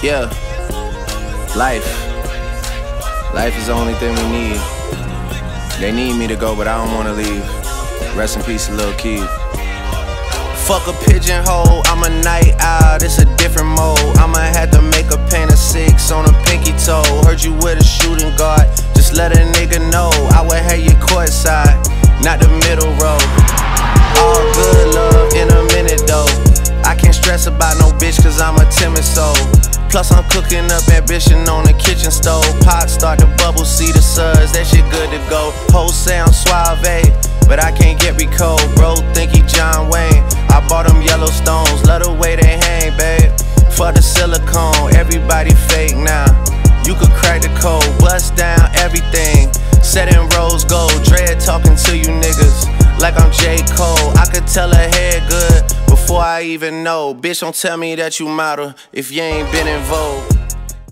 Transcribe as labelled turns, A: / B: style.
A: Yeah, life is the only thing we need. They need me to go, but I don't wanna leave. Rest in peace, Lil' Keith. Fuck a pigeonhole, I'm a night owl, this a different mode. I'ma have to make a paint of 6 on a pinky toe. Heard you with a shooting guard, just let a nigga know. I would have you courtside, not the middle row. All good love in a minute though. I can't stress about no bitch cause I'm a timid soul. Plus I'm cooking up ambition on the kitchen stove. Pot start to bubble, see the suds, that shit good to go. Whole sound suave, but I can't get recalled. Bro think he John Wayne, I bought them yellow stones. Love the way they hang, babe, for the silicone. Everybody fake now, you could crack the code. Bust down everything, set in rose gold. Dread talking to you niggas like I'm J. Cole. I could tell her head good before I even know. Bitch, don't tell me that you model if you ain't been in Vogue.